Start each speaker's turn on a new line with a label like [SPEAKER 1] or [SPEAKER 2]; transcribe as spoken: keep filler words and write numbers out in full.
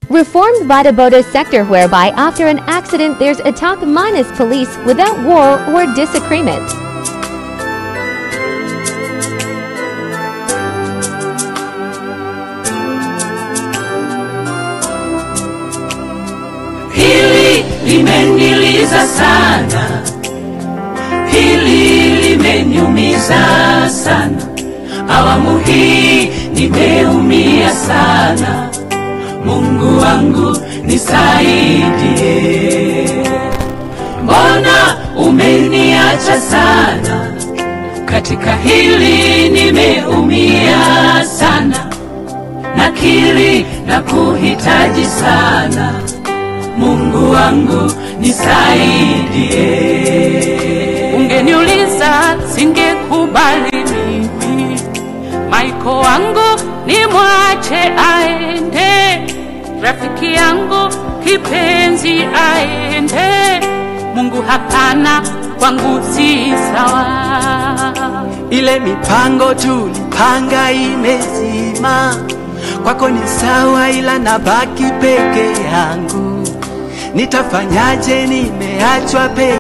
[SPEAKER 1] Reformed Vita Boda sector, whereby after an accident there's a talk minus police without war or disagreement.
[SPEAKER 2] Hili limeniliza sana, hili limeniumiza sana, awamu hii nimeumia sana. Mungu wangu nisaidie, mbona umeniacha sana? Katika hili nimeumia sana, nakiri na kuhitaji sana. Mungu wangu nisaidie.
[SPEAKER 3] Ungeniuliza singekubali mimi, Maiko wangu ni mwache aende, rafiki yangu kipenzi aende. Mungu hapana, kwangu si sawa.
[SPEAKER 4] Ile mipango tulipanga imezima, kwako ni sawa, ila nabaki peke yangu. Nitafanyaje? Nimeachwa peke